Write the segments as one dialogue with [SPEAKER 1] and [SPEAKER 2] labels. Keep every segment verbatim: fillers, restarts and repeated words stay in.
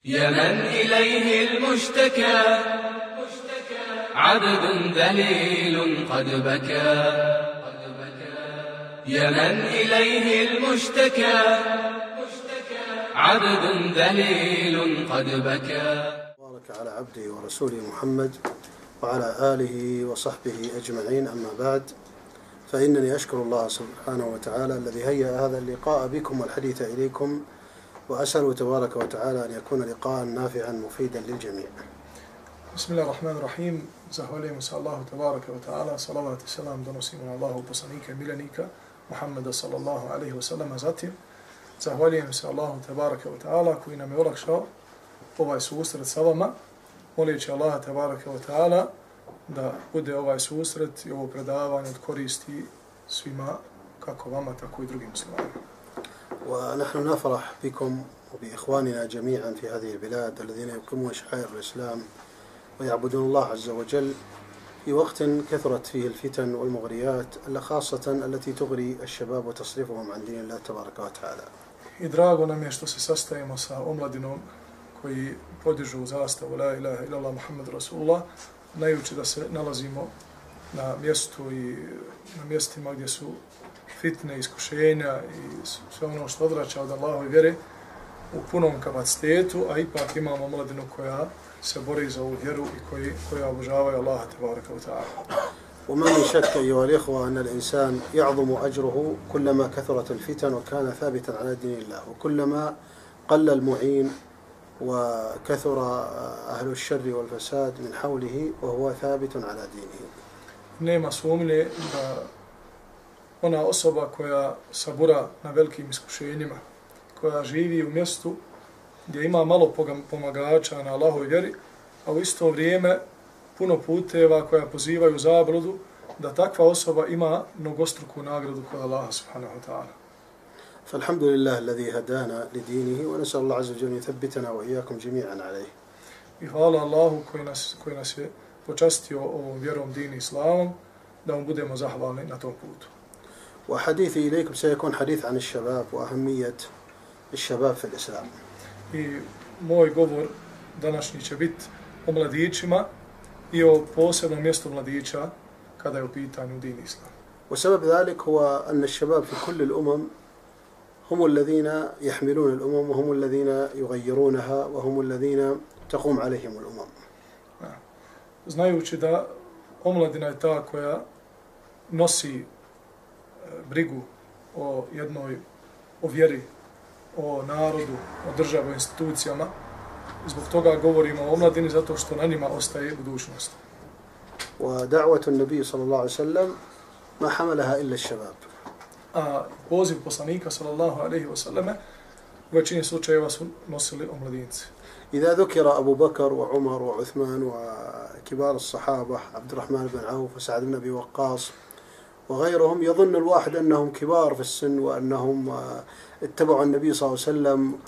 [SPEAKER 1] يا من إليه المشتكى عبد ذليل قد بكى يا من إليه المشتكى عبد ذليل قد بكى.
[SPEAKER 2] بارك على عبده ورسوله محمد وعلى آله وصحبه أجمعين، أما بعد، فإنني أشكر الله سبحانه وتعالى الذي هيأ هذا اللقاء بكم والحديث إليكم، وأسأل تبارك وتعالى أن يكون لقاء نافعا مفيدا للجميع.
[SPEAKER 3] بسم الله الرحمن الرحيم. Zahvaljujemo se Allahu tebareke ve taala, salavat i selam donosimo na Allahu poslanika i miljenika Muhammeda sallallahu alejhi ve sellem. Zatim zahvaljujem se Allahu tebareke ve taala koji nam je olakšao ovaj susret sa vama, moleći Allaha tebareke ve taala da bude ovaj susret i ovo predavanje od koristi svima, kako vama tako i drugim muslimanima.
[SPEAKER 2] ونحن نفرح بكم وبإخواننا جميعا في هذه البلاد الذين يقيمون شعائر الإسلام ويعبدون الله عز وجل في وقت كثرت فيه الفتن والمغريات، خاصة التي تغري الشباب وتصرفهم عن دين الله تبارك وتعالى.
[SPEAKER 3] I drago nam je što se sastajemo sa omladinom koji podižu zastavu la ilaha illallah Muhammed Rasulullah, znajući da se nalazimo na mjestu i na mjestima gdje su fitne, iskušenja i sve ono što odvraća od Allahove vjere u punom kapacitetu, a ipak imamo omladinu koja se bori za ovu vjeru i koji, koja obožavaju Allaha tebareke ve taala.
[SPEAKER 2] وما من شك أيها الإخوة أن الإنسان يعظم أجره كلما كثرت الفتن وكان ثابتا على دين الله، وكلما قل المعين وكثر أهل الشر والفساد من حوله وهو ثابت على دينه.
[SPEAKER 3] Nema sumnje da ona osoba koja sabura na velikim iskušenjima, koja živi u mjestu gdje ima malo pomagača na Allahovoj vjeri, a u isto vrijeme puno puteva koja pozivaju zabludu, da takva osoba ima mnogostruku nagradu kod Allaha subhanahu wa ta'ala.
[SPEAKER 2] فالحمد لله الذي هدانا لدينه ونسأل الله عز وجل يثبتنا وإياكم جميعا عليه.
[SPEAKER 3] I hvala Allahu koji nas, koji nas je počastio ovom vjerom, dini islamom, da mu budemo zahvalni na tom putu.
[SPEAKER 2] وحديثي إليكم سيكون حديث عن الشباب وأهمية الشباب في الإسلام.
[SPEAKER 3] I moj govor današnji će biti o mladićima i o posebnom mjestu mladića kada je u pitanju din islam.
[SPEAKER 2] وسبب ذلك هو أن الشباب في كل الأمم هم الذين يحملون الأمم وهم الذين يغيرونها وهم الذين تقوم عليهم الأمم.
[SPEAKER 3] Znajući da omladina je ta koja nosi brigu o jednoj, o vjeri, o narodu, o državi, o institucijama. Zbog toga govorimo o omladini, zato što na njima ostaje budućnost.
[SPEAKER 2] ودعوة النبي صلى الله عليه وسلم ما حملها إلا الشباب.
[SPEAKER 3] A poziv poslanika sallallahu alejhi ve selleme u većini slučajeva su nosili omladinci.
[SPEAKER 2] إذا ذكر أبو بكر وعمر وعثمان وكبار الصحابة عبد الرحمن بن عوف وسعد بن أبي وقاص وغيرهم، يظن الواحد أنهم كبار في السن وأنهم اتبعوا النبي صلى الله عليه وسلم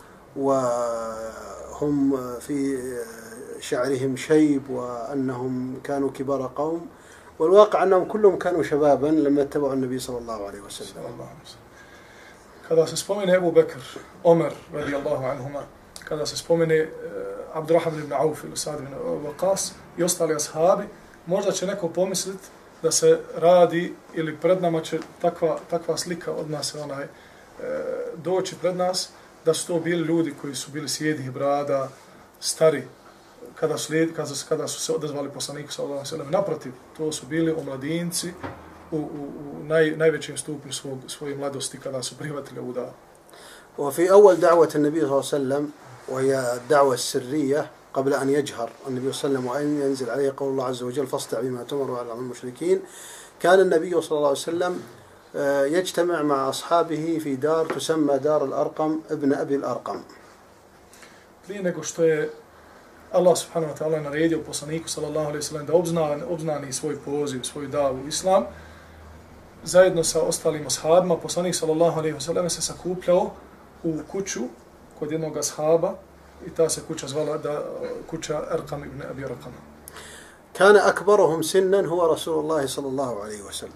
[SPEAKER 2] وهم في شعرهم شيب وأنهم كانوا كبار قوم، والواقع أنهم كلهم كانوا شبابا لما اتبعوا النبي صلى الله عليه وسلم.
[SPEAKER 3] Kada se spomene Ebu Bekr, Omer radijallahu anhuma, kada se spomene uh, Abdurrahman ibn Auf ili Sa'd ibn Waqas i ostali ashabi, možda će neko pomisliti da se radi ili pred nama će takva, takva slika od nas onaj, e, doći pred nas, da su to bili ljudi koji su bili sjedih brada, stari, kada su, kada, kada su se odazvali poslaniku sallallahu alejhi ve sellem. Naprotiv, to su bili omladinci u, u, u naj, najvećem stupnju svog, svoje mladosti kada su prihvatili ovu davu.
[SPEAKER 2] وفي أول دعوة النبي صلى الله عليه وسلم وهي الدعوة السرية قبل أن يجهر النبي صلى الله عليه وسلم وأن ينزل عليه قول الله عز وجل فاصدع بما تؤمر وأعرض عن المشركين، كان النبي صلى الله عليه وسلم يجتمع مع أصحابه في دار تسمى دار الأرقم ابن أبي الأرقم.
[SPEAKER 3] Prije nego što je Allah subhanahu wa ta'ala naredio poslaniku sallallahu alejhi ve sellem da obznani, obznani svoj poziv, svoj davu u islam, zajedno sa ostalim ashabima, poslanik sallallahu alejhi ve sellem se sakupljao u kuću kod jednog ashaba i ta se kuća zvala da, kuća Arqam ibn Abi Arqam.
[SPEAKER 2] كان أكبرهم سنا هو رسول الله صلى الله عليه وسلم.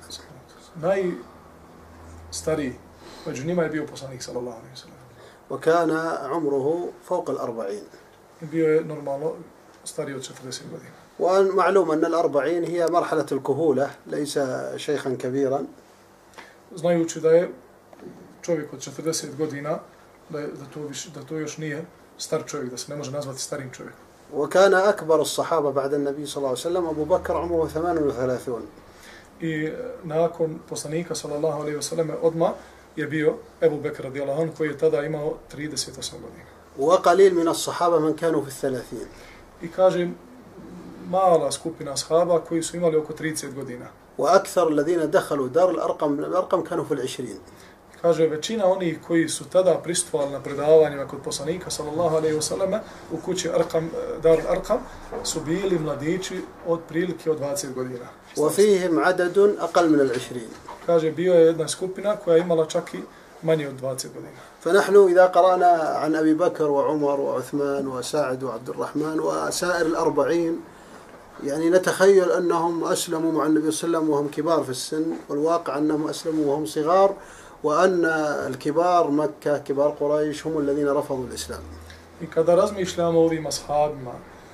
[SPEAKER 3] Najstariji među njima je bio poslanik sallallahu alejhi ve sellem.
[SPEAKER 2] وكان عمره فوق الأربعين.
[SPEAKER 3] bio je normalno stariji od četrdeset godina.
[SPEAKER 2] ومعلوم أن الأربعين هي مرحلة الكهولة ليس شيخا كبيرا.
[SPEAKER 3] Znajući da je čovjek od četrdeset godina, da, je, da, to, viš, da to još nije star čovjek, da se ne može nazvati starim čovjekom.
[SPEAKER 2] وكان أكبر الصحابة بعد النبي صلى الله عليه وسلم أبو بكر عمره ثمان وثلاثون.
[SPEAKER 3] I nakon poslanika sallallahu alejhi ve selleme odma je bio Ebu Bekr radijallahu anhu koji je tada imao trideset osam godina.
[SPEAKER 2] وقليل من الصحابة من كانوا في الثلاثين.
[SPEAKER 3] I kaže mala skupina ashaba koji su imali oko trideset godina.
[SPEAKER 2] وأكثر الذين دخلوا دار الأرقم الأرقم كانوا في العشرين.
[SPEAKER 3] Kaže većina onih koji su tada prisustvovali na predavanjima kod poslanika sallallahu alejhi ve selleme u kući Arqam Dar al-Arqam su bili mladići od prilike od dvadeset godina.
[SPEAKER 2] وفيهم عدد أقل من العشرين.
[SPEAKER 3] Kaže bio je jedna skupina koja je imala čak i manje od dvadeset godina.
[SPEAKER 2] فنحن إذا قرأنا عن أبي بكر وعمر وعثمان وسعد وعبد الرحمن وسائر الأربعين يعني نتخيل أنهم أسلموا مع النبي صلى الله عليه وسلم وهم كبار في السن، والواقع أنهم أسلموا وهم صغار، وأن الكبار مكة كبار قريش هم الذين رفضوا الإسلام.
[SPEAKER 3] I kada razmišljamo o ovim ashabima,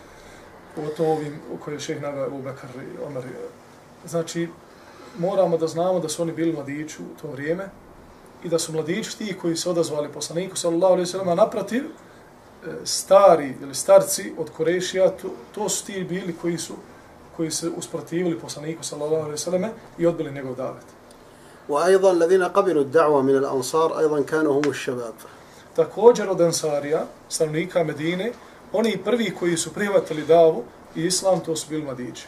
[SPEAKER 3] o to ovim u kojoj šejh naveo Abu Bekr i Omer, znači moramo da znamo da su oni bili mladići u to vrijeme i da su mladići ti koji se odazvali poslaniku sallallahu alejhi ve sellem, a naprotiv stari ili starci od Kurešija, to, to su ti bili koji su koji se usprotivili poslaniku sallallahu alejhi ve selleme i odbili njegov davet.
[SPEAKER 2] وأيضا الذين قبلوا الدعوة من الأنصار أيضا كانوا هم الشباب.
[SPEAKER 3] Također od Ansarija, stanovnika Medine, oni prvi koji su prihvatili davu i islam, to su bili mladići.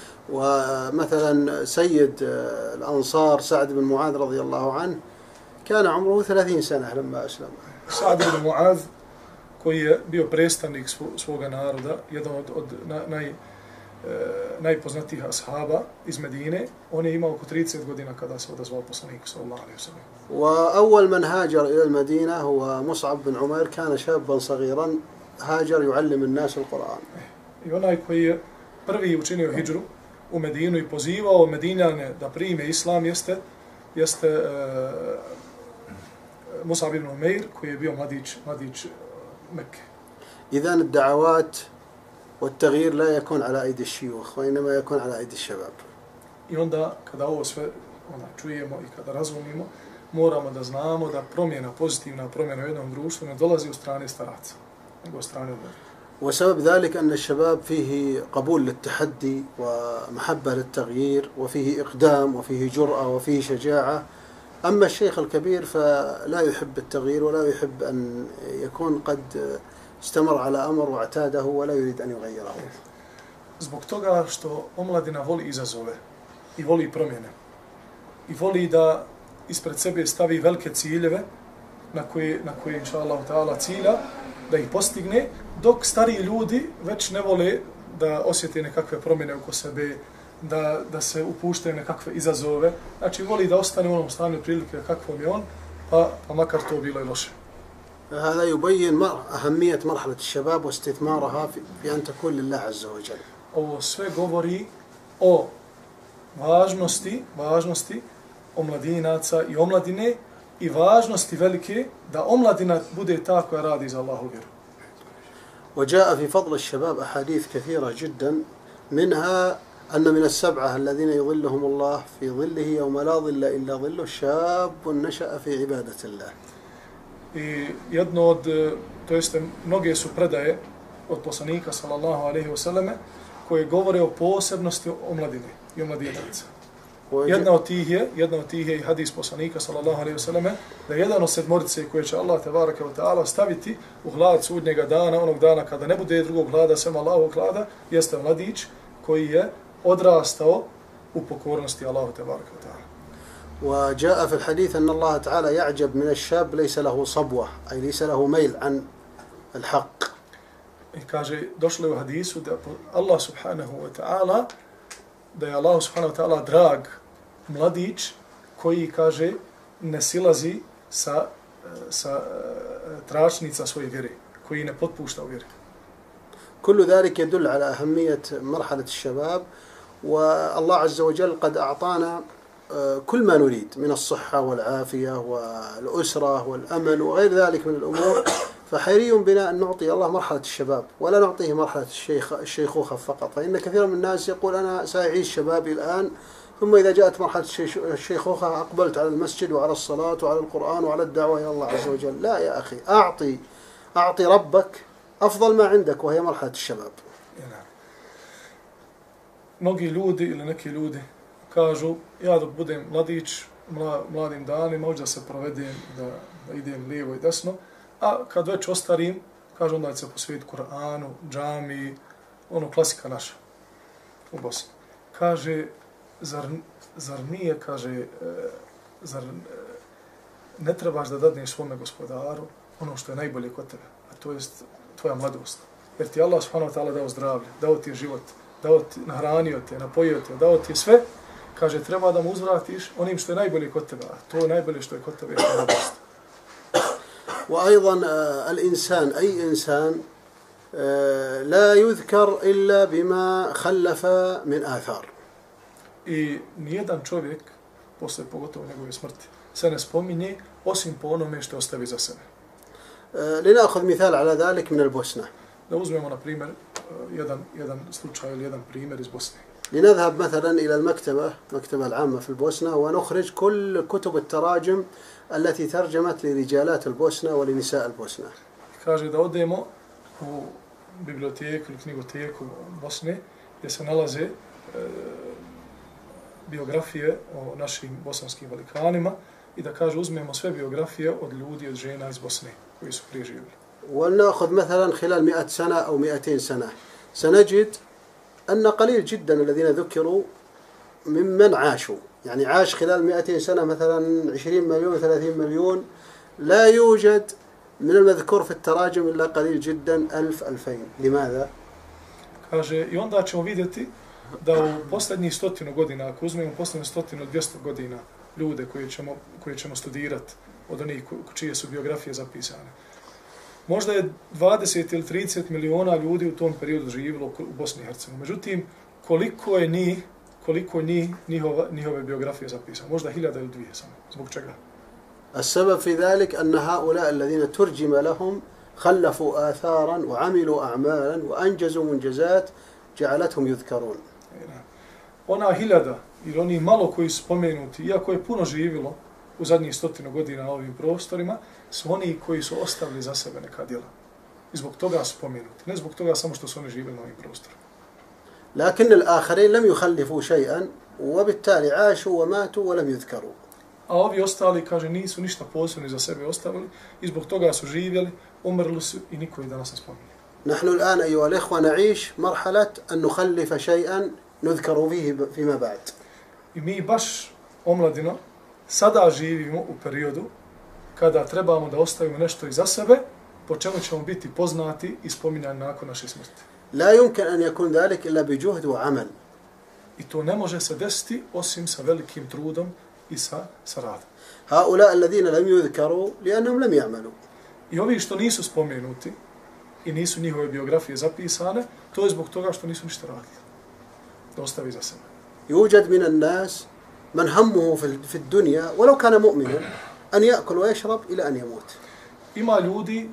[SPEAKER 2] ومثلا سيد الأنصار سعد بن معاذ رضي الله عنه كان عمره ثلاثين سنة لما أسلم.
[SPEAKER 3] Sa'd ibn Mu'adh, koji je bio predstavnik svoga naroda, jedan od, od naj, najpoznatijih ashaba iz Medine, on je imao oko trideset godina kada se odazvao poslaniku sallallahu alejhi ve sellem.
[SPEAKER 2] وأول من هاجر إلى المدينة هو مصعب بن عمير، كان شابا صغيرا هاجر يعلم الناس القرآن.
[SPEAKER 3] I onaj koji je prvi učinio hidžru u Medinu i pozivao Medinjane da prime islam jeste jeste uh, Mus'ab ibn Umeir, koji je bio mladić mladić Mekke.
[SPEAKER 2] إذن الدعوات والتغيير لا يكون على أيدي الشيوخ وإنما يكون على أيدي الشباب.
[SPEAKER 3] I onda kada ovo sve onda čujemo i kada razumimo, moramo da znamo da promjena, pozitivna promjena u jednom društvu ne dolazi od strane staraca, nego od strane odmah.
[SPEAKER 2] وسبب ذلك أن الشباب فيه قبول للتحدي ومحبة للتغيير وفيه إقدام وفيه جرأة وفيه شجاعة. أما الشيخ الكبير فلا يحب التغيير ولا يحب أن يكون قد استمر على أمر واعتاده ولا يريد أن يغيره.
[SPEAKER 3] Zbog toga što omladina voli izazove i voli promjene i voli da ispred sebe stavi velike ciljeve na koje, na koje inša Allah ta'ala cilja, da ih postigne, dok stariji ljudi već ne vole da osjete nekakve promjene oko sebe, da, da se upuštaju nekakve izazove. Znači, voli da ostane u onom stanju prilike kakvom je on, pa, pa makar to bilo i loše.
[SPEAKER 2] هذا يبين أهمية مرحلة الشباب واستثمارها في أن تكون لله عز وجل.
[SPEAKER 3] Ovo sve govori o važnosti, važnosti omladinaca i omladine i važnosti velike da omladina bude ta koja radi za Allahu vjeru.
[SPEAKER 2] وجاء في فضل الشباب أحاديث كثيرة جدا، منها أن من السبعة الذين يظلهم الله في ظله يوم لا ظل إلا ظله شاب نشأ في عبادة الله.
[SPEAKER 3] I jedno od, to jeste, mnoge su predaje od poslanika sallallahu alejhi ve selleme koje govore o posebnosti omladine i omladinaca. Jedna od tih je, jedna od tih je i hadis poslanika sallallahu alejhi ve selleme da je jedan od sedmorice koje će Allah tebareke ve taala staviti u hlad sudnjega dana, onog dana kada ne bude drugog hlada sem Allahovog hlada, jeste mladić koji je odrastao u pokornosti Allahu tebareke ve taala.
[SPEAKER 2] وجاء في الحديث أن الله تعالى يعجب من الشاب ليس له صبوة أي ليس له ميل عن الحق.
[SPEAKER 3] I kaže, došlo je u hadisu da Allah subhanahu wa ta'ala, da je Allah subhanahu wa ta'ala drag mladić koji, kaže, ne silazi sa, sa tračnica svoje vjere, koji ne potpušta u vjeri.
[SPEAKER 2] كل ذلك يدل على أهمية مرحلة الشباب، والله عز وجل قد أعطانا كل ما نريد من الصحة والعافية والأسرة والأمل وغير ذلك من الأمور فحري بنا أن نعطي الله مرحلة الشباب ولا نعطيه مرحلة الشيخ الشيخوخة فقط، فإن كثير من الناس يقول أنا سأعيش شبابي الآن ثم إذا جاءت مرحلة الشيخوخة أقبلت على المسجد وعلى الصلاة وعلى القرآن وعلى الدعوة إلى الله عز وجل. لا يا أخي، أعطي أعطي ربك أفضل ما عندك وهي مرحلة الشباب.
[SPEAKER 3] Mnogi ljudi ili neki ljudi kažu ja dok budem mladić, mladim danima, hoću da se provedem, da, da idem lijevo i desno, a kad već ostarim, kažu onda će se posvetiti Kur'anu, džami, ono klasika naša u Bosni. Kaže, zar, zar nije, kaže, zar ne trebaš da dadneš svome gospodaru ono što je najbolje kod tebe, a to je tvoja mladost. Jer ti Allah subhanahu wa ta'ala dao zdravlje, dao ti je život, dao ti, nahranio te, napojio te, dao ti je sve, kaže, treba da mu uzvratiš onim što je najbolje kod tebe, a to je najbolje što je kod tebe je mladost.
[SPEAKER 2] وأيضا الإنسان أي إنسان لا يذكر إلا بما خلف من آثار.
[SPEAKER 3] I nijedan čovjek, posle pogotovo njegove smrti, se ne spominje osim po onome što ostavi za sebe.
[SPEAKER 2] لنأخذ مثال على ذلك من البوسنة.
[SPEAKER 3] Da uzmemo na primjer jedan jedan slučaj ili jedan primjer iz Bosne.
[SPEAKER 2] لنذهب مثلا إلى المكتبة المكتبة العامة في البوسنة ونخرج كل كتب التراجم التي ترجمت لرجالات البوسنة ولنساء البوسنة.
[SPEAKER 3] Kaže da odemo u biblioteku ili knjigoteku Bosne gdje se nalaze e, biografije o našim bosanskim velikanima i da kaže uzmemo sve biografije od ljudi, od žena iz Bosne koji su prije živjeli.
[SPEAKER 2] ونأخذ مثلا خلال مئة سنة أو مئتين سنة سنجد أن قليل جدا الذين ذكروا ممن عاشوا، يعني عاش خلال مئتين سنة مثلا عشرين مليون ثلاثين مليون، لا يوجد من المذكور في التراجم إلا قليل جدا ألف ألفين. لماذا؟
[SPEAKER 3] Kaže, i onda ćemo vidjeti da u posljednjih stotinu godina, ako uzmemo posljednjih stotinu, dvjesto godina ljude koje ćemo, koje ćemo studirati od onih čije su biografije zapisane, možda je dvadeset ili trideset miliona ljudi u tom periodu živjelo u Bosni i Hercegovini. Međutim, koliko je njih, koliko njih, njihova, njihove biografije zapisane? Možda hiljada ili dvije samo. Zbog čega?
[SPEAKER 2] السبب في ذلك أن هؤلاء الذين ترجم لهم خلفوا آثارا وعملوا أعمالا وأنجزوا منجزات جعلتهم يذكرون.
[SPEAKER 3] Ona hiljada ili oni malo koji su spomenuti, iako je puno živjelo u zadnjih stotinu godina na ovim prostorima, su oni koji su ostavili za sebe neka djela. I zbog toga su spomenuti. Ne zbog toga samo što su oni živjeli na ovim prostorima.
[SPEAKER 2] لكن الآخرين لم يخلفوا شيئا وبالتالي عاشوا وماتوا ولم يذكروا.
[SPEAKER 3] A ovi ostali, kaže, nisu ništa posebno za sebe ostavili i zbog toga su živjeli, umrli su i niko ih danas ne spominje.
[SPEAKER 2] نحن الآن أيها الإخوة نعيش مرحلة أن نخلف شيئا نذكر فيه فيما بعد.
[SPEAKER 3] I mi baš, omladino, sada živimo u periodu kada trebamo da ostavimo nešto iza sebe, po čemu ćemo biti poznati i spominjani nakon naše smrti.
[SPEAKER 2] لا يمكن أن يكون ذلك إلا بجهد وعمل.
[SPEAKER 3] I to ne može se desiti osim sa velikim trudom i sa, sa radom.
[SPEAKER 2] هؤلاء الذين لم يذكروا لأنهم لم يعملوا.
[SPEAKER 3] I ovi što nisu spomenuti i nisu njihove biografije zapisane, to je zbog toga što nisu ništa radili. Da ostavi za sebe.
[SPEAKER 2] يوجد من الناس من همه في الدنيا ولو كان مؤمنا أن يأكل ويشرب إلى أن يموت.
[SPEAKER 3] Ima ljudi,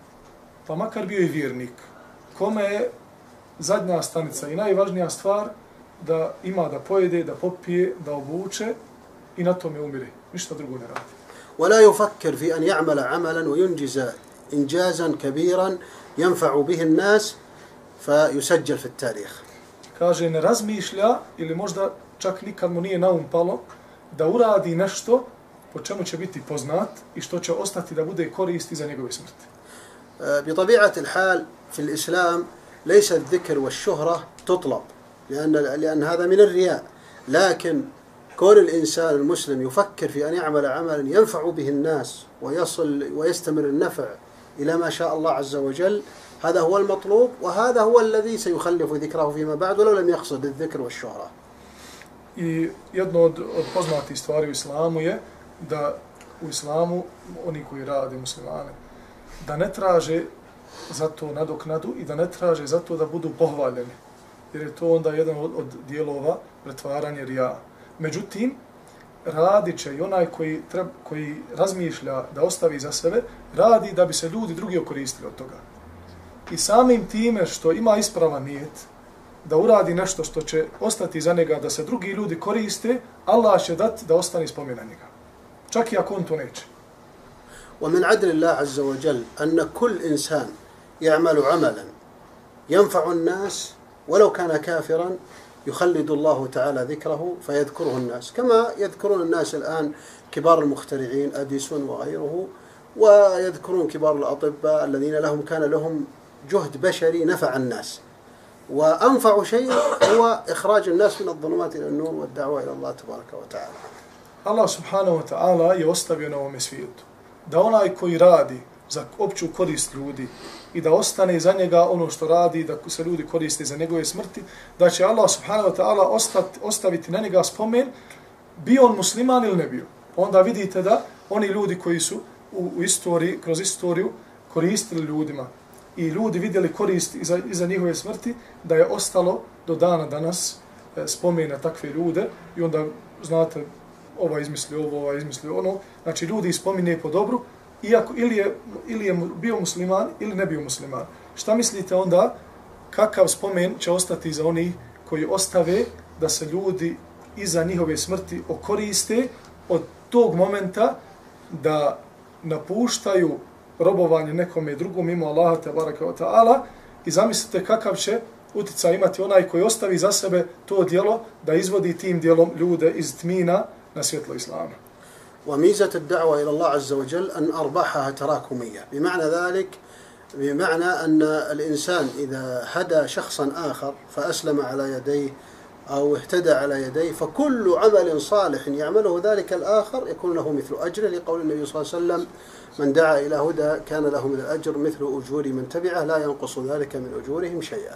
[SPEAKER 3] pa makar bio i vjernik, kome je zadnja stanica i najvažnija stvar da ima da pojede, da popije, da obuče i na tome umire. Ništa drugo ne radi.
[SPEAKER 2] ولا يفكر في أن يعمل عملا وينجز إنجازا كبيرا ينفع به الناس فيسجل في التاريخ.
[SPEAKER 3] Kaže, ne razmišlja ili možda čak nikad mu nije na um palo da uradi nešto po čemu će biti poznat i što će ostati da bude koristi za njegove smrti.
[SPEAKER 2] بطبيعة الحال في الإسلام ليس الذكر والشهرة تطلب لأن لأن هذا من الرياء، لكن كون الإنسان المسلم يفكر في أن يعمل عملا ينفع به الناس ويصل ويستمر النفع إلى ما شاء الله عز وجل، هذا هو المطلوب وهذا هو الذي سيخلف ذكره فيما بعد ولو لم يقصد الذكر والشهرة.
[SPEAKER 3] I jedno od, od poznatih stvari u islamu je da u islamu oni koji rade muslimane da ne traže za to nadoknadu i da ne traže za to da budu pohvaljeni. Jer je to onda jedan od, od dijelova pretvaranja rija. Međutim, radit će i onaj koji, treb, koji razmišlja da ostavi za sebe, radi da bi se ljudi drugi okoristili od toga. I samim time što ima ispravan nijet, da uradi nešto što će ostati za njega, da se drugi ljudi koriste, Allah će dati da ostane spomen na njega. Čak i ako on to neće.
[SPEAKER 2] ومن عدل الله عز وجل أن كل إنسان يعمل عملا ينفع الناس ولو كان كافرا يخلد الله تعالى ذكره فيذكره الناس كما يذكرون الناس الآن كبار المخترعين أديسون وغيره، ويذكرون كبار الأطباء الذين لهم كان لهم جهد بشري نفع الناس، وأنفع شيء هو إخراج الناس من الظلمات إلى النور والدعوة إلى الله تبارك وتعالى.
[SPEAKER 3] Allah subhanahu wa ta'ala je ostavio na ovome svijetu da onaj koji radi za opću korist ljudi i da ostane za njega ono što radi, da se ljudi koriste za njegove smrti, da će Allah subhanahu wa ta'ala ostati, ostaviti na njega spomen, bio on musliman ili ne bio. Onda vidite da oni ljudi koji su u, u istoriji, kroz istoriju koristili ljudima i ljudi vidjeli korist iza, iza njihove smrti, da je ostalo do dana danas e, spomen na takve ljude i onda, znate, ova izmislio ovo, ova izmislio ono. Znači, ljudi spomine po dobru, iako ili je, ili je bio musliman ili ne bio musliman. Šta mislite onda, kakav spomen će ostati za onih koji ostave da se ljudi iza njihove smrti okoriste od tog momenta da napuštaju robovanje nekome drugom mimo Allaha tebaraka wa ta'ala, i zamislite kakav će utjecaj imati onaj koji ostavi za sebe to djelo da izvodi tim djelom ljude iz tmina na svjetlo Islama.
[SPEAKER 2] وميزة الدعوة إلى الله عز وجل أن أرباحها تراكمية، بمعنى ذلك بمعنى أن الإنسان إذا هدى شخصا آخر فأسلم على يديه أو اهتدى على يديه، فكل عمل صالح يعمله ذلك الآخر يكون له مثل أجره، لقول النبي صلى الله عليه وسلم: من دعا إلى هدى كان له من الأجر مثل أجور من تبعه لا ينقص ذلك من أجورهم شيئا.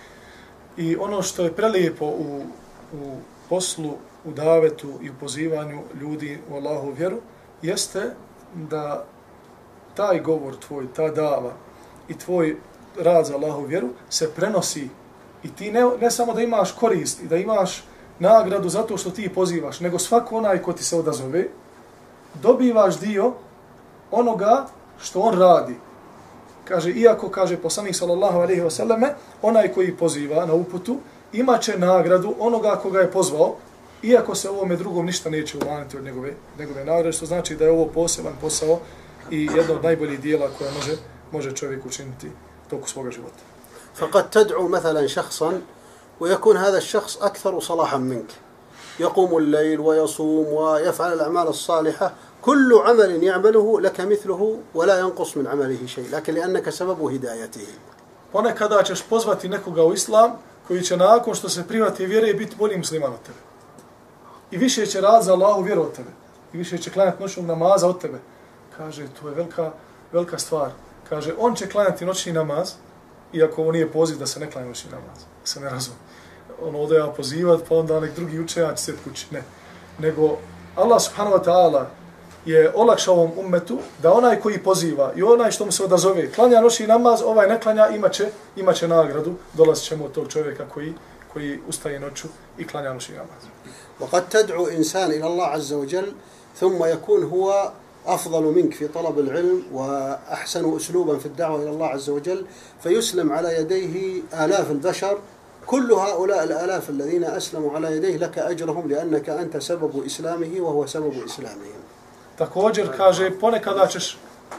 [SPEAKER 3] I ono što je prelijepo u, u poslu, u davetu i u pozivanju ljudi u Allahu vjeru, jeste da taj govor tvoj, ta dava i tvoj rad za Allahu vjeru se prenosi. I ti ne, ne samo da imaš korist i da imaš nagradu zato što ti pozivaš, nego svako onaj ko ti se odazove, dobivaš dio onoga što on radi. Kaže, iako, kaže poslanik sallallahu alejhi ve selleme, onaj koji poziva na uputu imaće nagradu onoga koga je pozvao, iako se ovome drugom ništa neće umaniti od njegove, njegove nagrade, što znači da je ovo poseban posao i jedno od najboljih dijela koje može, može čovjek učiniti toku svoga života.
[SPEAKER 2] فقد تدعو مثلا شخصا ويكون هذا الشخص أكثر صلاحا منك، يقوم الليل ويصوم ويفعل الأعمال الصالحة، كل عمل يعمله لك مثله ولا ينقص من عمله شيء، لكن لأنك سبب هدايته.
[SPEAKER 3] Ponekada ćeš pozvati nekoga u islam koji će nakon što se prihvati vjere biti bolji musliman od tebe. I više će rad za Allahu vjeru od tebe. I više će klanjati noćnog namaza od tebe. Kaže, to je velika, velika stvar. Kaže, on će klanjati noćni namaz, iako ovo nije poziv da se ne klanja noćni namaz. Se ne razum. Ono ode ja pozivat, pa onda nek drugi učenjač sjeti kući. Ne. Nego Allah subhanahu wa ta'ala je olakšao ovom ummetu da onaj koji poziva i onaj što mu se odazove klanja noćni namaz, ovaj ne klanja, imaće, imaće nagradu. Dolazit ćemo od tog čovjeka koji, koji ustaje noću i klanja noćni namaz.
[SPEAKER 2] وقد تدعو إنسان إلى الله عز وجل ثم يكون هو أفضل منك في طلب العلم وأحسن أسلوبا في الدعوة إلى الله عز وجل، فيسلم على يديه آلاف البشر، كل هؤلاء الآلاف الذين أسلموا على يديه لك أجرهم لأنك أنت سبب إسلامه وهو سبب إسلامهم.
[SPEAKER 3] Također kaže, ponekada ćeš,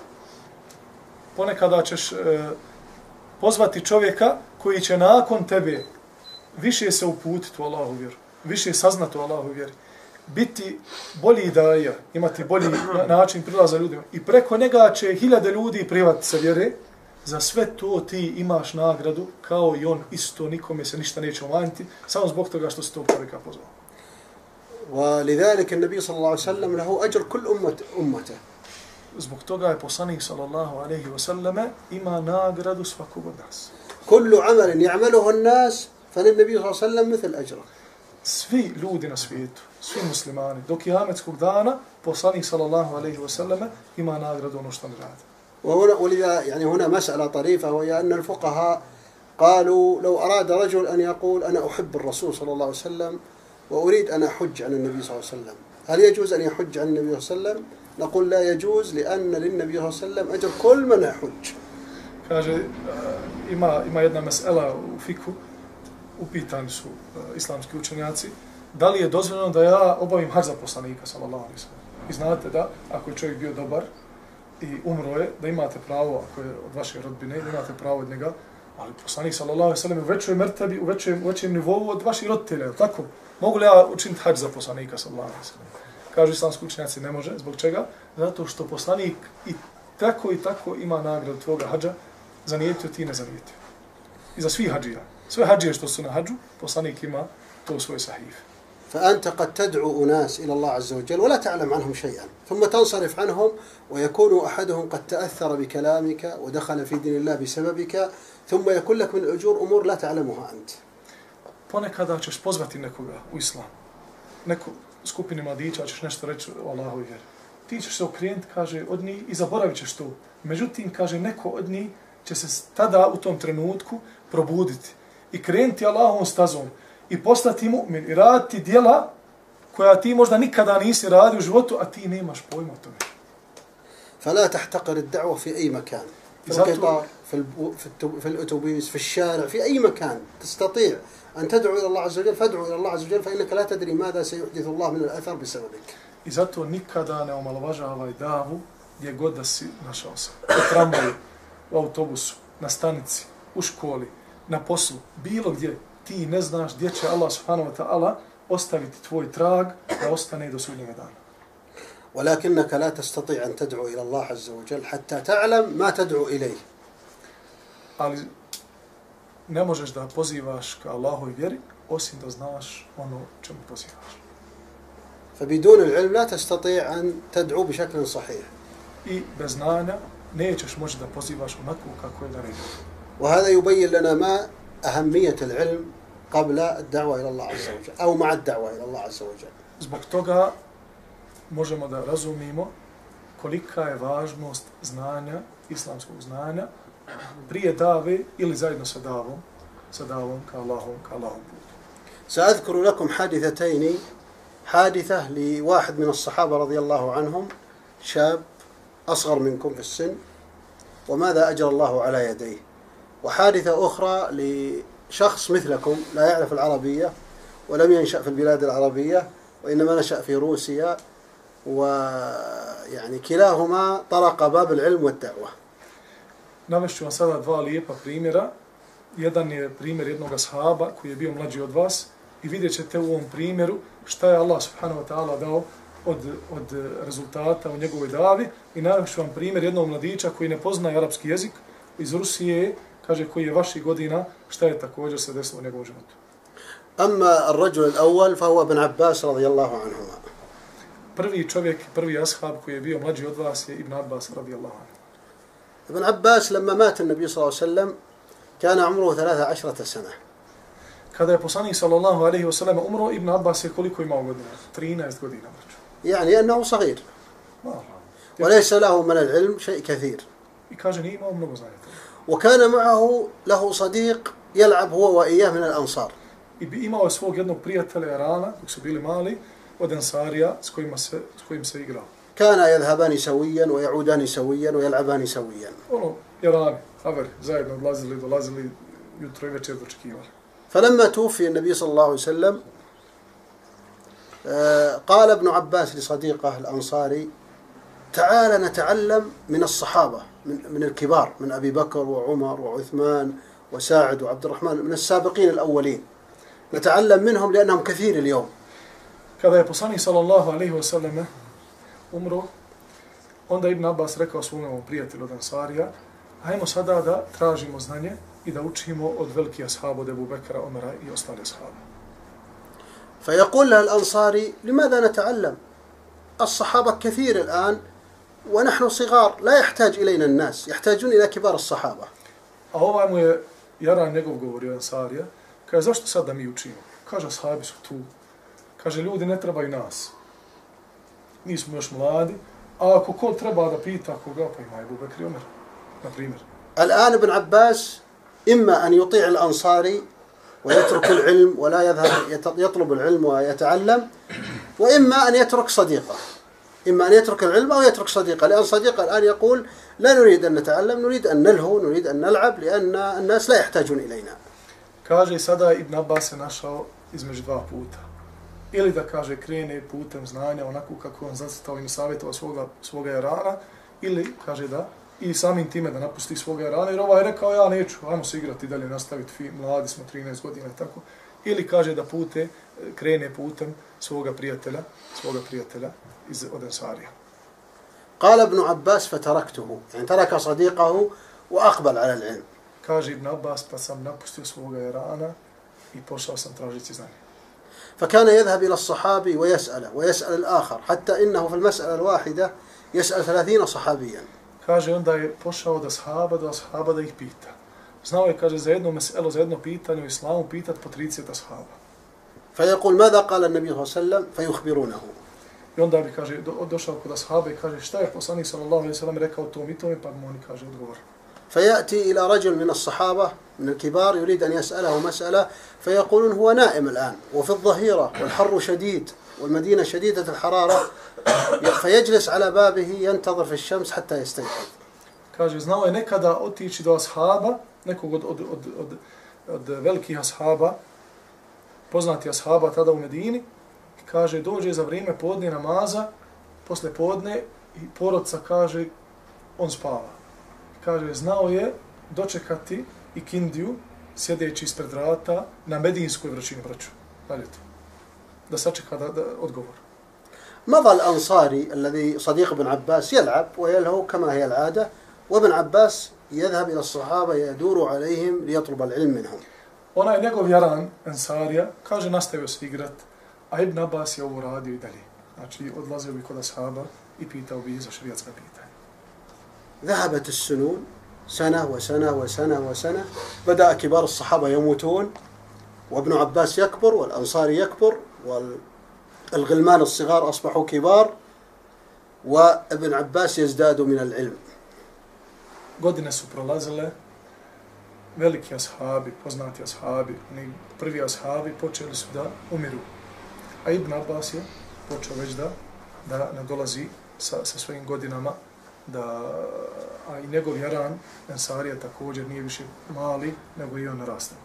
[SPEAKER 3] ponekada ćeš e, pozvati čovjeka koji će nakon tebe više se uputiti u Allahu vjeru, više saznati u Allahu vjeri, biti bolji daja, imati bolji način prilaza ljudima. I preko njega će hiljade ljudi prihvatiti se vjere. Za sve to ti imaš nagradu, kao i on isto, nikome se ništa neće umanjiti, samo zbog toga što se tog čovjeka pozvao.
[SPEAKER 2] ولذلك النبي صلى الله عليه وسلم له أجر كل أمة أمته.
[SPEAKER 3] Zbog toga je poslanik sallallahu alejhi ve selleme ima nagradu svakog od nas.
[SPEAKER 2] كل عمل يعمله الناس فللنبي صلى الله عليه وسلم مثل أجره.
[SPEAKER 3] Svi ljudi na svijetu, svi muslimani, do kijametskog dana, poslanik sallallahu alejhi ve selleme ima nagradu ono što on radi.
[SPEAKER 2] وهنا ولذا يعني هنا مسألة طريفة، وهي أن الفقهاء قالوا لو أراد رجل أن يقول أنا أحب الرسول صلى الله عليه وسلم وأريد أن أحج عن النبي صلى الله عليه وسلم، هل يجوز أن يحج عن النبي صلى الله عليه وسلم؟ نقول لا يجوز لأن للنبي صلى الله عليه وسلم أجر كل من يحج.
[SPEAKER 3] Kaže, ima, ima jedna mesela u fiku, u pitanju su uh, islamski učenjaci, da li je dozvoljeno da ja obavim hadž za poslanika, sallallahu alejhi ve sellem. I znate da, ako je čovjek bio dobar i umro je, da imate pravo, ako je od vaše rodbine, da imate pravo od njega, ali poslanik, sallallahu alejhi ve sellem, u većoj mertebi, u većem, u većem nivou od vaših roditelja, tako? Mogu li ja učiniti hadž za poslanika, sallallahu alejhi ve sellem? Kažu islamski učenjaci, ne može. Zbog čega? Zato što poslanik i tako i tako ima nagradu tvoga hadža, zanijetio ti ne zanijetio. I za svih hadžija. Sve hadžije što su na hadžu, poslanik ima to u svoj sahife.
[SPEAKER 2] فأنت قد تدعو أناس إلى الله عز وجل ولا تعلم عنهم شيئا ثم تنصرف عنهم ويكون أحدهم قد تأثر بكلامك ودخل في دين الله بسببك ثم يكون لك من الأجور أمور لا تعلمها أنت.
[SPEAKER 3] Ponekada ćeš pozvati nekoga u islam, neku skupini mladića, ćeš nešto reći o Allahovi vjeri. Ti ćeš se okrenuti, kaže, od njih i zaboravit ćeš to. Međutim, kaže, neko od njih će se tada u tom trenutku probuditi i krenuti Allahovom stazom i postati mu'min i raditi djela koja ti možda nikada nisi radio u životu, a ti nemaš pojma o tome.
[SPEAKER 2] فلا تحتقر الدعوة في أي مكان. في القطار، في في الأتوبيس، في الشارع، في أي مكان تستطيع أن تدعو إلى الله عز وجل فادعو إلى الله عز وجل فإنك لا تدري ماذا سيحدث الله من الأثر بسببك.
[SPEAKER 3] I zato nikada ne omalovažavaj davu gdje god da si našao se. U tramvaju, u autobusu, na stanici, u školi, na poslu, bilo gdje. Ti ne znaš gdje će Allah subhanahu wa ta'ala ostaviti tvoj trag da ostane do sudnjega dana.
[SPEAKER 2] ولكنك لا تستطيع أن تدعو إلى الله عز وجل حتى تعلم ما تدعو إليه.
[SPEAKER 3] Ali ne možeš da pozivaš ka Allahovi vjeri osim da znaš ono čemu pozivaš.
[SPEAKER 2] فبدون العلم لا تستطيع أن تدعو بشكل صحيح.
[SPEAKER 3] I bez znanja nećeš moći da pozivaš onako kako je naređeno.
[SPEAKER 2] وهذا يبين لنا ما أهمية العلم قبل الدعوة إلى الله عز وجل أو مع الدعوة إلى الله عز وجل.
[SPEAKER 3] Zbog toga možemo da razumimo kolika je važnost znanja, islamskog znanja, prije dave ili zajedno sa davom, sa davom ka Allahom, ka Allahom putu.
[SPEAKER 2] سأذكر لكم حادثتين حادثة لواحد من الصحابة رضي الله عنهم شاب أصغر منكم في السن وماذا أجر الله على يديه، وحادثة أخرى لشخص مثلكم لا يعرف العربية ولم ينشأ في البلاد العربية وإنما نشأ في روسيا، ويعني كلاهما طرق باب العلم والدعوة.
[SPEAKER 3] Navešću vam sada dva lijepa primjera. Jedan je primjer jednog ashaba koji je bio mlađi od vas i vidjet ćete u ovom primjeru šta je Allah subhanahu wa ta'ala dao od, od rezultata u njegovoj davi. I navešću vam primjer jednog mladića koji ne poznaje arapski jezik iz Rusije, kaže koji je vaših godina, šta je također se desilo u njegovom životu.
[SPEAKER 2] أما الرجل الأول فهو ابن عباس رضي الله عنهما.
[SPEAKER 3] Prvi čovjek, prvi ashab koji je bio mlađi od vas je Ibn Abbas radijallahu anhu.
[SPEAKER 2] ابن عباس لما مات النبي صلى الله عليه وسلم كان عمره ثلاثة عشرة سنة.
[SPEAKER 3] Kada je poslanik sallallahu alejhi ve sellem umro, Ibn Abbas je koliko imao godina? trinaest godina.
[SPEAKER 2] يعني أنه صغير. وليس له من العلم شيء كثير.
[SPEAKER 3] I kaže nije imao mnogo znanja.
[SPEAKER 2] وكان معه له صديق يلعب هو وإياه من الأنصار.
[SPEAKER 3] I bi imao svog jednog prijatelja Rana, dok su bili mali, od Ensarija s kojima se s kojim se igrao.
[SPEAKER 2] كان يذهبان سويا ويعودان سويا ويلعبان سويا.
[SPEAKER 3] Ono, Rani, haver, zajedno odlazili, dolazili jutro i večer dočekivali.
[SPEAKER 2] فلما توفي النبي صلى الله عليه وسلم قال ابن عباس لصديقه الأنصاري تعال نتعلم من الصحابة من من الكبار من أبي بكر وعمر وعثمان وساعد وعبد الرحمن من السابقين الأولين نتعلم منهم لأنهم كثير اليوم.
[SPEAKER 3] Kada je poslanik sallallahu alejhi ve sellem umro, onda Ibn Abbas rekao svom prijatelju od Ansarija, hajmo sada da tražimo znanje i da učimo od velikih ashaba, od Ebu Bekra, Omera i ostali ashaba.
[SPEAKER 2] فيقول له الأنصاري لماذا نتعلم؟ الصحابة كثير الآن ونحن صغار لا يحتاج إلينا الناس يحتاجون إلى كبار الصحابة.
[SPEAKER 3] A ovaj mu je Jaran njegov govorio Ansarija, kaže zašto sad da mi učimo? Kaže ashabi su tu. Kaže ljudi ne trebaju nas. Mi smo još mladi, a ako ko treba da pita koga, pa ima Ebu Bekr i Omer, na primjer.
[SPEAKER 2] الآن ابن عباس إما أن يطيع الأنصاري ويترك العلم ولا يذهب يطلب العلم ويتعلم، وإما أن يترك صديقه، إما أن يترك العلم أو يترك صديقه، لأن صديقه الآن يقول لا نريد أن نتعلم، نريد أن نلهو، نريد أن نلعب، لأن الناس لا يحتاجون إلينا.
[SPEAKER 3] Kaže, sada Ibn Abbas je našao između dva puta. Ili da, kaže, krene putem znanja onako kako on zacrtao i savjetovao svoga, svoga jarana, ili, kaže, da, i samim time da napusti svoga jarana, jer ovaj je rekao, ja neću, ajmo se igrati dalje, nastaviti, fi, mladi smo, trinaest godina i tako. Ili, kaže, da pute, krene putem svoga prijatelja, svoga prijatelja iz od Ensarija.
[SPEAKER 2] قال ابن عباس فتركته، يعني ترك صديقه وأقبل على العلم.
[SPEAKER 3] Kaže Ibn Abbas, pa sam napustio svoga jarana i pošao sam tražiti znanje.
[SPEAKER 2] فكان يذهب إلى الصحابي ويسأله ويسأل الآخر، حتى إنه في المسألة الواحدة يسأل ثلاثين صحابيا.
[SPEAKER 3] Kaže, onda je pošao do ashaba, do ashaba da ih pita. Znao je, kaže, za jedno meselo, za jedno pitanje u islamu pitat po trideset ashaba.
[SPEAKER 2] فيقول ماذا قال النبي صلى الله عليه وسلم فيخبرونه.
[SPEAKER 3] I onda bi, kaže, do, došao kod ashaba i kaže, šta je poslanik sallallahu alejhi ve sellem rekao tom i tome, pa mu oni, kaže, odgovor.
[SPEAKER 2] فيأتي إلى رجل من الصحابة من الكبار يريد أن يسأله مسألة، فيقولون هو نائم الآن وفي الظهيرة والحر شديد والمدينة شديدة الحرارة، فيجلس على بابه ينتظر في الشمس حتى يستيقظ.
[SPEAKER 3] Kaže, znao je nekada otići do ashaba, nekog od, od, od, od, od velikih ashaba, poznati ashaba tada u Medini, kaže, dođe za vrijeme podne namaza, posle podne, i porodca, kaže, on spava. Kaže, znao je dočekati i kindiju, sjedeći ispred vrata na medinskoj vrućini, braću. Dalje to. Da sačeka da, da odgovor.
[SPEAKER 2] مضى الأنصاري الذي صديق ابن عباس يلعب ويلهو كما هي العادة، وابن عباس يذهب إلى الصحابة يدور عليهم ليطلب العلم منهم.
[SPEAKER 3] Onaj njegov jaran, Ensarija, kaže, nastavio se igrat, a Ibn Abbas je ovo radio i dalje. Znači, odlazio bi kod ashaba i pitao bi za šerijatska pitanja.
[SPEAKER 2] ذهبت السنون سنة وسنة وسنة وسنة، بدأ كبار الصحابة يموتون وابن عباس يكبر والأنصاري يكبر والغلمان الصغار أصبحوا كبار وابن عباس يزداد من العلم.
[SPEAKER 3] Godine su prolazile, veliki ashabi, poznati ashabi, oni prvi ashabi počeli su da umiru. A Ibn Abbas je počeo već da, da nadolazi sa, sa svojim godinama, da, a i njegov jaran, Ensarija, također nije više mali, nego i on narastao.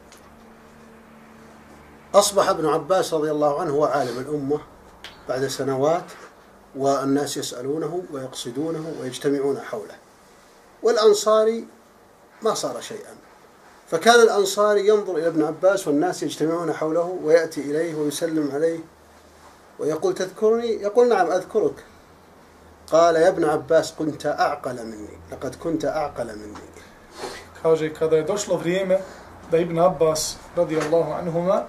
[SPEAKER 2] أصبح ابن عباس رضي الله عنه هو عالم الأمة بعد سنوات، والناس يسألونه ويقصدونه ويجتمعون حوله، والأنصاري ما صار شيئا. فكان الأنصاري ينظر إلى ابن عباس والناس يجتمعون حوله ويأتي إليه ويسلم عليه ويقول تذكرني؟ يقول نعم أذكرك. قال يا ابن عباس كنت أعقل مني، لقد كنت أعقل مني.
[SPEAKER 3] Kaže, kada je došlo vrijeme da Ibn Abbas, radijallahu anhuma,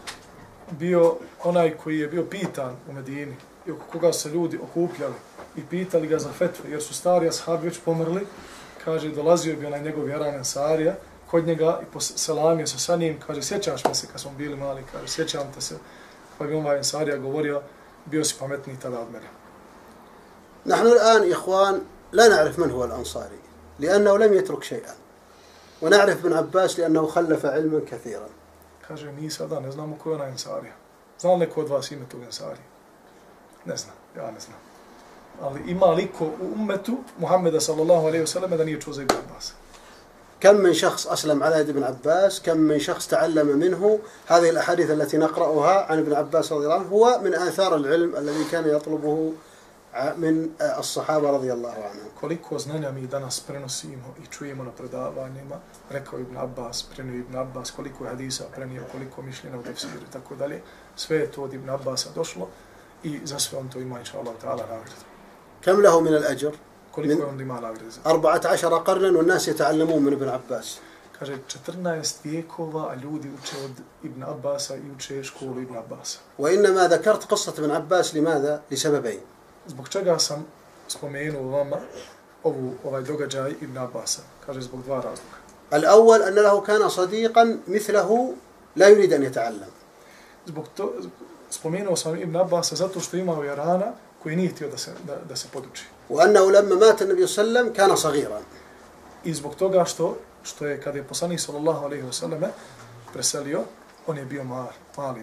[SPEAKER 3] bio onaj koji je bio pitan u Medini i oko koga se ljudi okupljali i pitali ga za fetve, jer su stari ashabi već pomrli, kaže, dolazio bi onaj njegov jaran Ensarija kod njega i selamio se sa njim, kaže, sjećaš me se kad smo bili mali, kaže, sjećam te se, pa bi ovaj Ensarija govorio, bio si pametniji tada od mene.
[SPEAKER 2] نحن الآن إخوان لا نعرف من هو الأنصاري لأنه لم يترك شيئا، ونعرف ابن عباس لأنه خلف علما كثيرا.
[SPEAKER 3] Kaže, mi sada ne znamo ko je onaj Ensarija. Zna li neko od vas ime tog Ensarija? Ne znam, ja ne znam. Ali ima li ko u ummetu Muhammeda sallallahu alaihi wa sallam da nije čuo za Ibn Abbas?
[SPEAKER 2] كم من شخص أسلم على يد ابن عباس، كم من شخص تعلم منه. هذه الأحاديث التي نقرأها عن ابن عباس رضي الله عنه هو من آثار العلم الذي كان يطلبه من الصحابة رضي الله عنهم.
[SPEAKER 3] Koliko znanja mi danas prenosimo i čujemo na predavanjima, rekao Ibn Abbas, prenio Ibn Abbas, koliko je hadisa prenio, koliko mišljena u tefsiru i tako dalje. Sve je to od Ibn Abbasa došlo i za sve on to ima, inša Allah ta'ala, nagradu.
[SPEAKER 2] كم له من الأجر؟
[SPEAKER 3] Koliko je on ima nagradu?
[SPEAKER 2] أربعة عشر قرنا والناس يتعلمون من ابن عباس.
[SPEAKER 3] Kaže, četrnaest vijekova, a ljudi uče od Ibn Abbasa i uče školu Ibn Abbasa.
[SPEAKER 2] وإنما ذكرت قصة ابن عباس لماذا؟ لسببين.
[SPEAKER 3] Zbog čega sam spomenuo vama ovu, ovaj događaj Ibn Abbasa? Kaže, zbog dva razloga.
[SPEAKER 2] الأول أن له كان صديقا مثله لا يريد أن يتعلم.
[SPEAKER 3] Zbog to spomenuo sam Ibn Abbasa zato što imao jarana koji nije htio da se, da, da se poduči.
[SPEAKER 2] وأنه لما مات النبي صلى الله عليه وسلم كان صغيرا.
[SPEAKER 3] I zbog toga što, što je kada je poslanik sallallahu alejhi ve selleme preselio, on je bio mal, mali bio.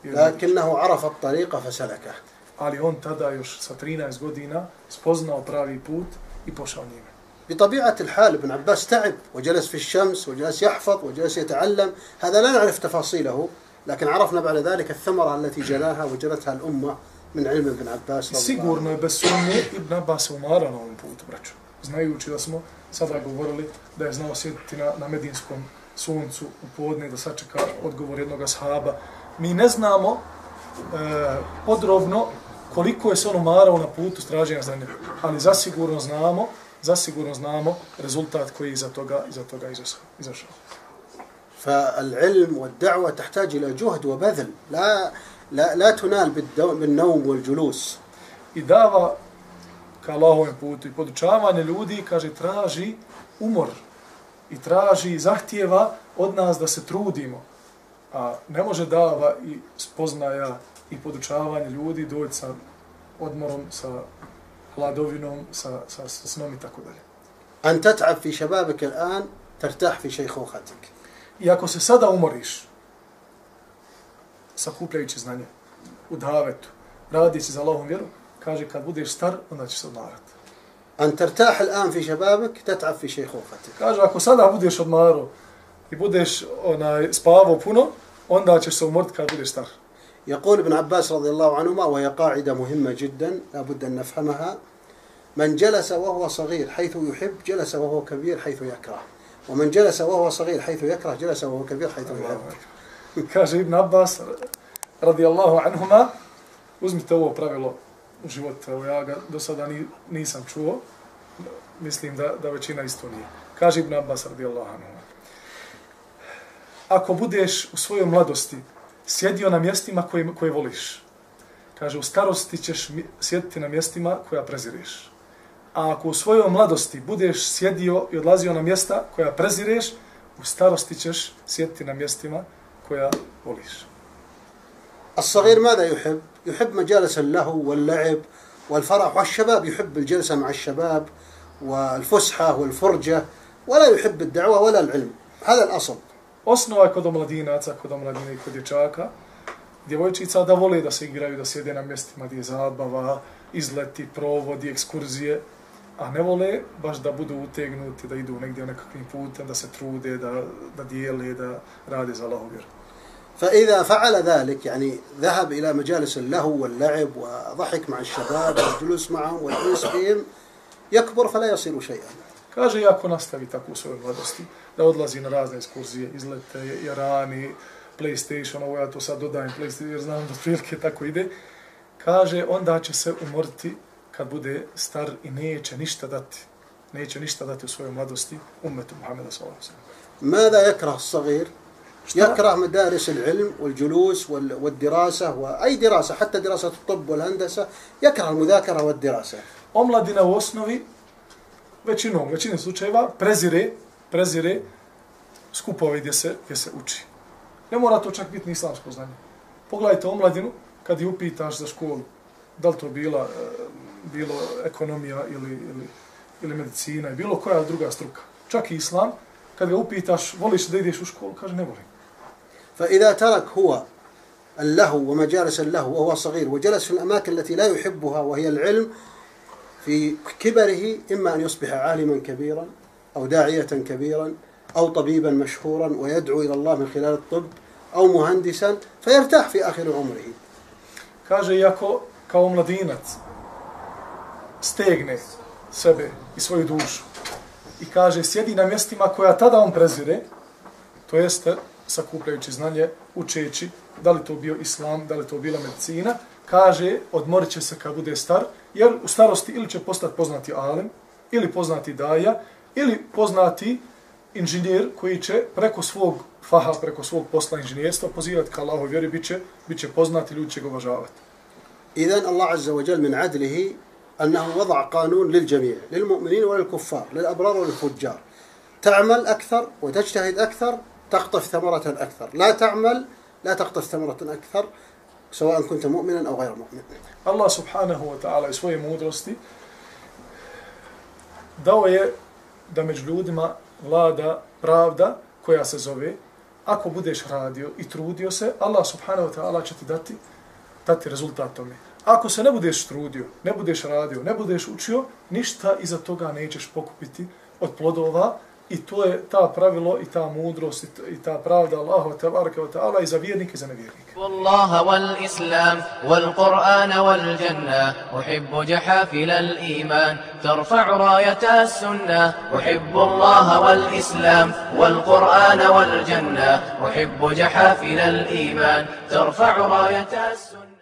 [SPEAKER 2] لكنه عرف الطريق فسلكه.
[SPEAKER 3] Ali on tada još sa trinaest godina spoznao pravi put i pošao njime.
[SPEAKER 2] بطبيعة الحال ابن عباس تعب وجلس في الشمس وجلس يحفظ وجلس يتعلم، هذا لا نعرف تفاصيله، لكن عرفنا بعد ذلك الثمرة التي جناها وجنتها الأمة من علم ابن عباس رضي الله عنه.
[SPEAKER 3] Sigurno je bez sumnje Ibn Abbas umara na ovom putu, braćo. Znajući da smo sada govorili da je znao sjediti na, na medinskom suncu u podne da sačeka odgovor jednog ashaba. Mi ne znamo e, podrobno koliko je se on umarao na putu straženja znanja, ali zasigurno znamo, zasigurno znamo rezultat koji je iza toga, iza toga izašao.
[SPEAKER 2] فالعلم والدعوة تحتاج إلى جهد وبذل، لا لا لا تنال بالنوم والجلوس.
[SPEAKER 3] I dava ka Allahovom putu i podučavanje ljudi, kaže, traži umor i traži, zahtijeva od nas da se trudimo. A ne može dava i spoznaja i podučavanje ljudi doći sa odmorom, sa hladovinom, sa, sa, sa snom i tako dalje.
[SPEAKER 2] أن تتعب في شبابك الآن ترتاح في شيخوختك.
[SPEAKER 3] I ako se sada umoriš, sakupljajući znanje, u davetu, radići za Allahom vjeru, kaže, kad budeš star, onda ćeš se odmarati.
[SPEAKER 2] أن ترتاح الآن في شبابك تتعب في شيخوختك.
[SPEAKER 3] Kaže, ako sada budeš odmarao i budeš onaj, spavao puno, onda ćeš se umoriti kad budeš star.
[SPEAKER 2] يقول ابن عباس رضي الله عنهما، وهي قاعدة مهمة جدا لا بد أن نفهمها: من جلس وهو صغير حيث يحب جلس وهو كبير حيث يكره، ومن جلس وهو صغير حيث يكره جلس وهو كبير حيث يحب.
[SPEAKER 3] Kaže Ibn Abbas radijallahu anhuma, uzmite ovo pravilo u životu, evo ja ga do sada ni, nisam čuo, mislim da, da većina isto nije. Kaže Ibn Abbas radijallahu anhuma, ako budeš u svojoj mladosti sjedio na mjestima koje, koje voliš, kaže, u starosti ćeš sjediti na mjestima koja prezireš. A ako u svojoj mladosti budeš sjedio i odlazio na mjesta koja prezireš, u starosti ćeš sjediti na mjestima koja voliš.
[SPEAKER 2] الصغير ماذا يحب؟ يحب مجالس اللهو واللعب والفرح، والشباب يحب الجلسة مع الشباب والفسحة والفرجة، ولا يحب الدعوة ولا العلم. هذا الأصل.
[SPEAKER 3] Osnova je kod omladinaca, kod omladine i kod dječaka, djevojčica da vole da se igraju, da sjede na mjestima gdje je zabava, izleti, provodi, ekskurzije, a ne vole baš da budu utegnuti, da idu negdje nekakvim putem, da se trude, da, da dijele, da rade za Allahu vjeru.
[SPEAKER 2] فإذا فعل ذلك، يعني ذهب إلى مجالس اللهو واللعب وضحك مع الشباب والجلوس معهم والجلوس بهم، يكبر فلا يصير شيئا.
[SPEAKER 3] Kaže, i ako nastavi tako u svojoj mladosti, da odlazi na razne ekskurzije, izlete, jarani, PlayStation, ovo ja to sad dodajem PlayStation, jer znam da prilike tako ide, kaže, onda će se umoriti kad bude star i neće ništa dati. Neće ništa dati u svojoj mladosti ummetu Muhammeda sallallahu alejhi ve sellem.
[SPEAKER 2] ماذا يكره الصغير؟ يكره مدارس العلم والجلوس والدراسة وأي دراسة، حتى دراسة الطب والهندسة، يكره المذاكرة والدراسة.
[SPEAKER 3] Omladina u osnovi, većinom, većinom slučajeva, prezire, prezire skupove gdje se, gdje se uči. Ne mora to čak biti ni islamsko znanje. Pogledajte omladinu, kad je upitaš za školu, da li to bila, bilo ekonomija ili, ili, ili medicina, bilo koja druga struka, čak i islam, kad ga upitaš, voliš da ideš u školu, kaže, ne volim.
[SPEAKER 2] فإذا ترك هو اللهو ومجالس اللهو وهو صغير وجلس في الأماكن التي لا يحبها وهي العلم، في كبره إما أن يصبح عالما كبيرا أو داعية كبيرا أو طبيبا مشهورا ويدعو إلى الله من خلال الطب أو مهندسا فيرتاح في آخر عمره.
[SPEAKER 3] Kaže, iako kao mladinac stegne sebe i svoju dušu i kaže, sjedi na mjestima koja tada on prezire, to jeste sakupljajući znanje, učeći, da li to bio islam, da li to bila medicina, kaže, odmorit će se kad bude star, jer u starosti ili će postati poznati alim, ili poznati daja, ili poznati inženjer koji će preko svog faha, preko svog posla inženjerstva pozivati ka Allahu vjeri, bit će, bit će poznati, ljudi će ga uvažavati.
[SPEAKER 2] إذن الله عز وجل من عدله أنه وضع قانون للجميع، للمؤمنين وللكفار، للأبرار وللفجار. تعمل أكثر وتجتهد أكثر تقطف ثمرة أكثر، لا تعمل لا تقطف ثمرة أكثر، سواء كنت مؤمنا أو غير مؤمن.
[SPEAKER 3] Allah subhanahu wa ta'ala i svoje mudrosti dao je da među ljudima vlada pravda koja se zove ako budeš radio i trudio se, Allah subhanahu wa ta'ala će ti dati, dati rezultat tome. Ako se ne budeš trudio, ne budeš radio, ne budeš učio, ništa iza toga nećeš pokupiti od plodova i to je ta pravilo i ta mudrost i ta pravda Allaha tebareke ve taala i za vjernike i za nevjernike.
[SPEAKER 4] والله والإسلام والقرآن والجنة أحب جحافل الإيمان ترفع راية السنة أحب الله والإسلام والقرآن والجنة أحب جحافل الإيمان ترفع راية السنة